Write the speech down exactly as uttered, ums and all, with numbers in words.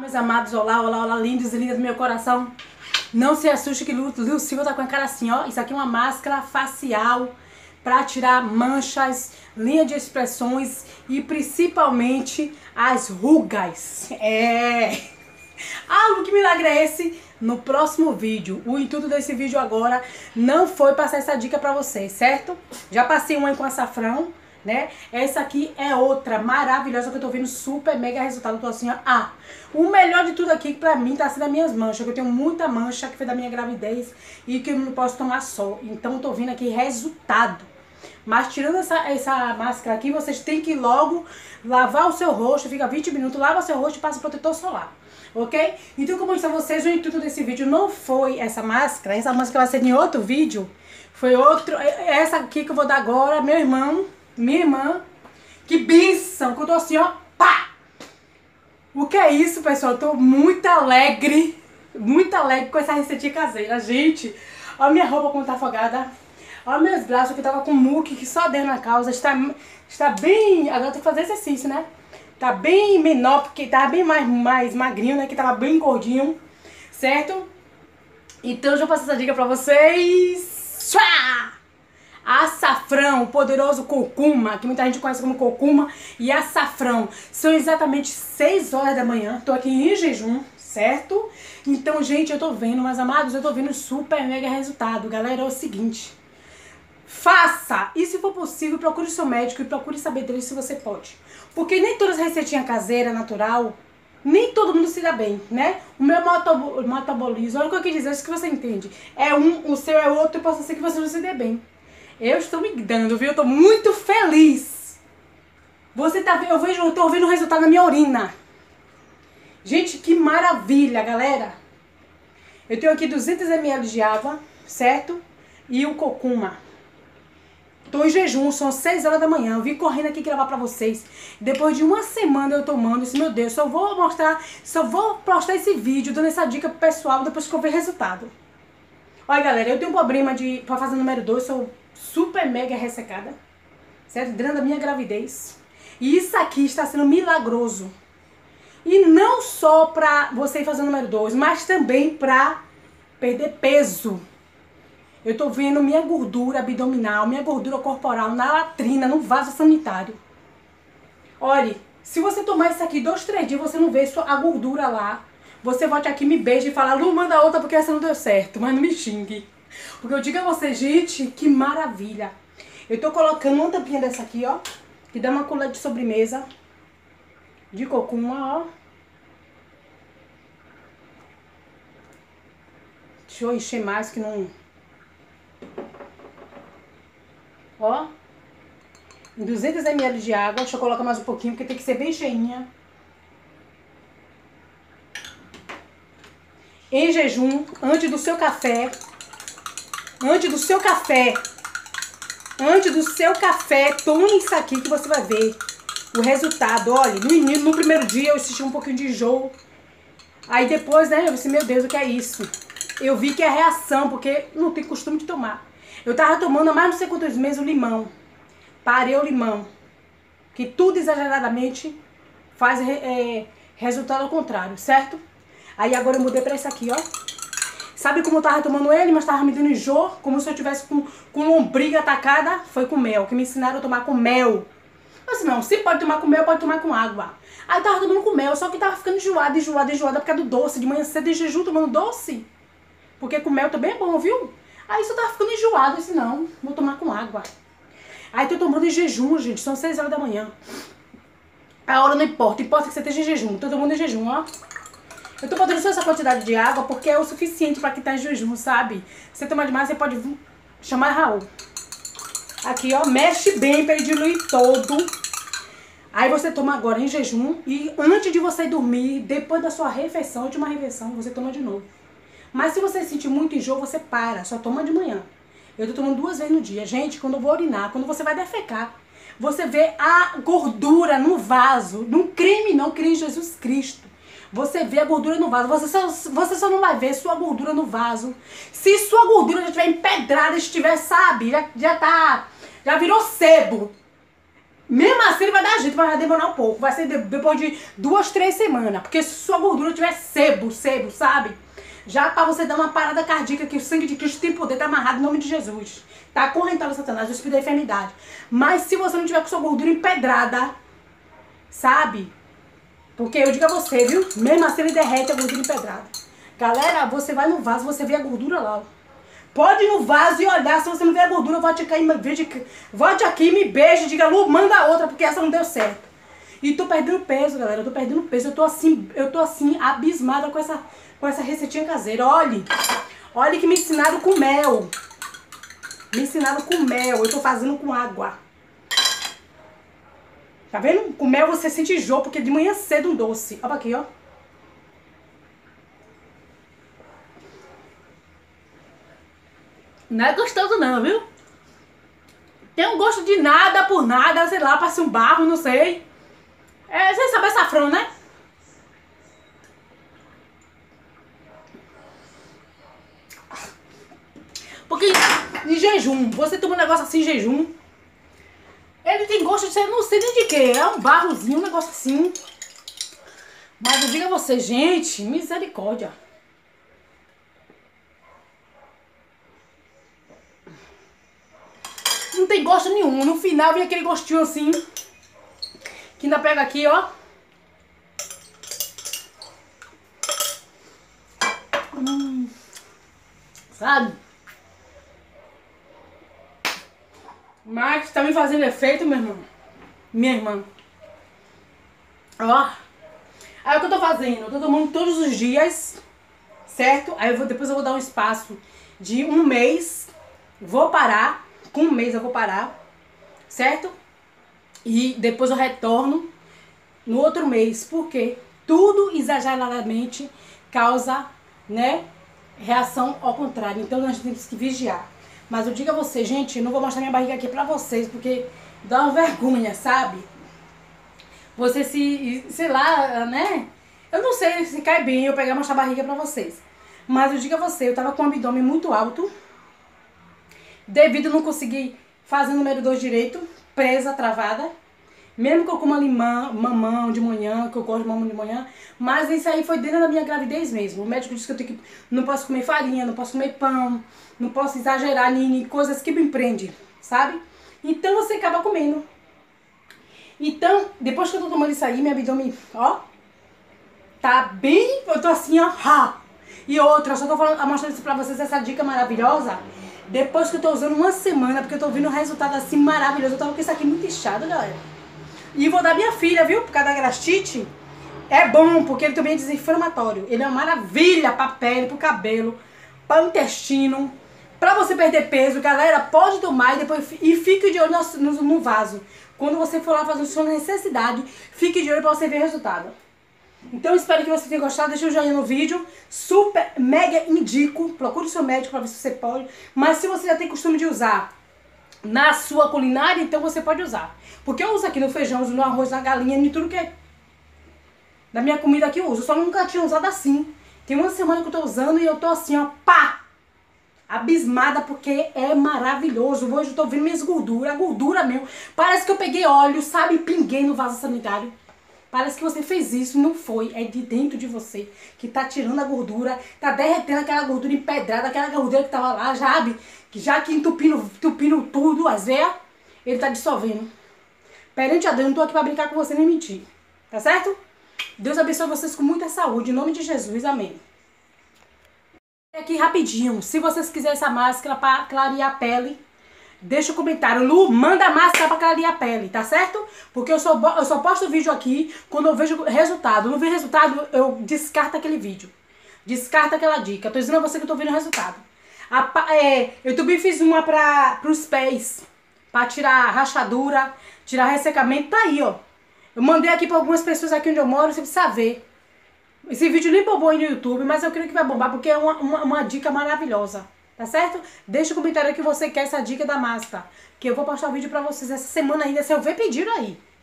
Meus amados, olá, olá, olá, lindos e lindas do meu coração. Não se assuste que Lu, Lu Silva tá com a cara assim, ó. Isso aqui é uma máscara facial pra tirar manchas, linha de expressões e principalmente as rugas. É... Ah, Lu, que milagre é esse? No próximo vídeo. O intuito desse vídeo agora não foi passar essa dica pra vocês, certo? Já passei uma com açafrão, né? Essa aqui é outra maravilhosa que eu tô vendo super mega resultado. Eu tô assim, ó. Ah, o melhor de tudo aqui pra mim tá sendo as minhas manchas, que eu tenho muita mancha que foi da minha gravidez e que eu não posso tomar sol. Então eu tô vendo aqui resultado. Mas tirando essa, essa máscara aqui, vocês têm que logo lavar o seu rosto, fica vinte minutos, lava o seu rosto e passa protetor solar. Ok? Então, como eu disse a vocês, o intuito desse vídeo não foi essa máscara. Essa máscara vai ser em outro vídeo. Foi outro. Essa aqui que eu vou dar agora, meu irmão, minha irmã. Que benção! Que eu tô assim, ó. Pá! O que é isso, pessoal? Eu tô muito alegre. Muito alegre com essa receitinha caseira. Gente, ó a minha roupa como tá afogada. Ó meus braços que eu tava com muque, que só deu na causa. Está, está bem... Agora tem que fazer exercício, né? Tá bem menor, porque tava bem mais, mais magrinho, né? Que tava bem gordinho, certo? Então eu já passo essa dica pra vocês. Chá! Açafrão, o poderoso curcuma, que muita gente conhece como curcuma, e açafrão. São exatamente seis horas da manhã. Tô aqui em jejum, certo? Então, gente, eu tô vendo, meus amados, eu tô vendo super mega resultado. Galera, é o seguinte... Faça! E se for possível, procure o seu médico e procure saber dele se você pode. Porque nem todas as receitinhas caseiras, natural, nem todo mundo se dá bem, né? O meu metabolismo, olha o que eu quis dizer, isso que você entende. É um, o seu é outro, e possa ser que você não se dê bem. Eu estou me dando, viu? Eu tô muito feliz. Você tá vendo, eu vejo, eu tô vendo o resultado na minha urina. Gente, que maravilha, galera. Eu tenho aqui duzentos mililitros de água, certo? E o curcuma. Tô em jejum, são seis horas da manhã. Eu vim correndo aqui gravar pra vocês. Depois de uma semana eu tomando isso, meu Deus, só vou mostrar, só vou postar esse vídeo, dando essa dica pro pessoal depois que eu ver resultado. Olha, galera, eu tenho um problema de, pra fazer número dois, sou super mega ressecada, certo? Durante a minha gravidez. E isso aqui está sendo milagroso. E não só pra você ir fazer número dois, mas também pra perder peso. Eu tô vendo minha gordura abdominal, minha gordura corporal na latrina, no vaso sanitário. Olha, se você tomar isso aqui dois, três dias, você não vê a gordura lá. Você volta aqui, me beija e fala, Lu, manda outra porque essa não deu certo. Mas não me xingue. Porque eu digo a você, gente, que maravilha. Eu tô colocando uma tampinha dessa aqui, ó. Que dá uma colher de sobremesa. De curcuma, ó. Deixa eu encher mais que não... Ó, em duzentos mililitros de água, deixa eu colocar mais um pouquinho, porque tem que ser bem cheinha. Em jejum, antes do seu café, antes do seu café, antes do seu café, tome isso aqui que você vai ver o resultado. Olha, no, no primeiro dia eu senti um pouquinho de enjoo, aí depois, né, eu disse, meu Deus, o que é isso? Eu vi que é reação, porque não tem costume de tomar. Eu tava tomando há mais não sei quantos meses o limão. Parei o limão. Que tudo exageradamente faz é, resultado ao contrário, certo? Aí agora eu mudei pra esse aqui, ó. Sabe como eu tava tomando ele, mas tava me dando enjoo? Como se eu tivesse com, com lombriga atacada? Foi com mel, que me ensinaram a tomar com mel. Eu disse, não, se pode tomar com mel, pode tomar com água. Aí eu tava tomando com mel, só que tava ficando enjoada, enjoada, enjoada por causa do doce. De manhã cedo em jejum tomando doce. Porque com mel também é bom, viu? Aí isso eu tava ficando enjoado, eu disse, não, vou tomar com água. Aí tô tomando em jejum, gente, são seis horas da manhã. A hora não importa, importa que você esteja em jejum, tô tomando em jejum, ó. Eu tô botando só essa quantidade de água porque é o suficiente pra quem tá em jejum, sabe? Se você tomar demais, você pode chamar Raul. Aqui, ó, mexe bem pra ele diluir todo. Aí você toma agora em jejum e antes de você dormir, depois da sua refeição, última refeição, você toma de novo. Mas se você sentir muito enjoo, você para, só toma de manhã. Eu tô tomando duas vezes no dia. Gente, quando eu vou orinar, quando você vai defecar, você vê a gordura no vaso. Não creme não, creme Jesus Cristo. Você vê a gordura no vaso. Você só, você só não vai ver sua gordura no vaso se sua gordura já estiver empedrada, estiver, sabe, já, já tá, já virou sebo. Mesmo assim ele vai dar jeito, mas vai demorar um pouco. Vai ser depois de duas, três semanas. Porque se sua gordura tiver sebo, sebo, sabe? Já pra você dar uma parada cardíaca, que o sangue de Cristo tem poder, tá amarrado em nome de Jesus. Tá acorrentado Satanás, o espírito da enfermidade. Mas se você não tiver com sua gordura empedrada, sabe? Porque eu digo a você, viu? Mesmo assim ele derrete a gordura empedrada. Galera, você vai no vaso, você vê a gordura lá, ó. Pode ir no vaso e olhar, se você não vê a gordura, volte aqui, volte aqui, me beije, diga, Lu, manda outra, porque essa não deu certo. E tô perdendo peso, galera, eu tô perdendo peso, eu tô assim, eu tô assim, abismada com essa, com essa receitinha caseira. Olhe, olhe que me ensinaram com mel. Me ensinaram com mel, eu tô fazendo com água. Tá vendo? Com mel você sente enjoo, porque de manhã cedo um doce. Olha aqui, ó. Não é gostoso não, viu? Tem um gosto de nada por nada, sei lá, parece um barro, não sei. É, você sabe açafrão, né? Porque em jejum, você toma um negócio assim em jejum, ele tem gosto de ser, não sei nem de que, é um barrozinho, um negócio assim. Mas eu digo a você, gente, misericórdia. Não tem gosto nenhum. No final vem aquele gostinho assim, que ainda pega aqui, ó. Hum, sabe? Mas tá me fazendo efeito, meu irmão. Minha irmã. Ó. Aí o que eu tô fazendo? Eu tô tomando todos os dias, certo? Aí eu vou, depois eu vou dar um espaço de um mês. Vou parar. Com um mês eu vou parar, certo? E depois eu retorno no outro mês. Porque tudo exageradamente causa, né, reação ao contrário. Então nós temos que vigiar. Mas eu digo a você, gente, eu não vou mostrar minha barriga aqui pra vocês, porque dá uma vergonha, sabe? Você se, sei lá, né? Eu não sei se cai bem eu pegar e mostrar a barriga pra vocês. Mas eu digo a você, eu tava com o abdômen muito alto, devido a não conseguir fazer o número dois direito, presa, travada. Mesmo que eu coma limão, mamão de manhã, que eu gosto de mamão de manhã, mas isso aí foi dentro da minha gravidez mesmo. O médico disse que eu tenho que, não posso comer farinha, não posso comer pão, não posso exagerar em, em coisas que me empreendem, sabe? Então você acaba comendo. Então, depois que eu tô tomando isso aí, meu abdômen, ó, tá bem, eu tô assim, ó, ha. E outra, só tô falando, mostrando isso pra vocês, essa dica maravilhosa. Depois que eu tô usando uma semana, porque eu tô vendo um resultado assim maravilhoso. Eu tava com isso aqui muito inchado, galera. E vou dar minha filha, viu? Por causa da gastrite. É bom, porque ele também é desinflamatório. Ele é uma maravilha pra pele, pro cabelo, para o intestino. Pra você perder peso, galera, pode tomar e depois e fique de olho no, no, no vaso. Quando você for lá fazer sua necessidade, fique de olho pra você ver o resultado. Então espero que você tenha gostado, deixa o joinha no vídeo, super, mega indico, procure o seu médico pra ver se você pode, mas se você já tem costume de usar na sua culinária, então você pode usar. Porque eu uso aqui no feijão, uso no arroz, na galinha, em tudo que é da minha comida aqui eu uso, só nunca tinha usado assim. Tem uma semana que eu tô usando e eu tô assim, ó, pá, abismada, porque é maravilhoso. Hoje eu tô vendo minhas gorduras, a gordura mesmo, parece que eu peguei óleo, sabe, pinguei no vaso sanitário. Parece que você fez isso, não foi, é de dentro de você, que tá tirando a gordura, tá derretendo aquela gordura empedrada, aquela gordura que tava lá, sabe? Que já que entupindo, entupindo tudo, as veias, ele tá dissolvendo. Perante a Deus, eu não tô aqui pra brincar com você nem mentir, tá certo? Deus abençoe vocês com muita saúde, em nome de Jesus, amém. Aqui rapidinho, se vocês quiserem essa máscara pra clarear a pele, deixa o comentário, Lu, manda a máscara pra clarear a pele, tá certo? Porque eu só, eu só posto vídeo aqui quando eu vejo resultado. Não vi resultado, eu descarto aquele vídeo. Descarta aquela dica. Eu tô dizendo a você que eu tô vendo o resultado. A, é, eu também fiz uma pra, pros pés, pra tirar rachadura, tirar ressecamento. Tá aí, ó. Eu mandei aqui pra algumas pessoas aqui onde eu moro, você precisa ver. Esse vídeo nem bombou aí no YouTube, mas eu creio que vai bombar, porque é uma, uma, uma dica maravilhosa. Tá certo? Deixa o comentário que você quer essa dica da máscara, que eu vou postar o vídeo pra vocês essa semana ainda, se eu ver pedido aí.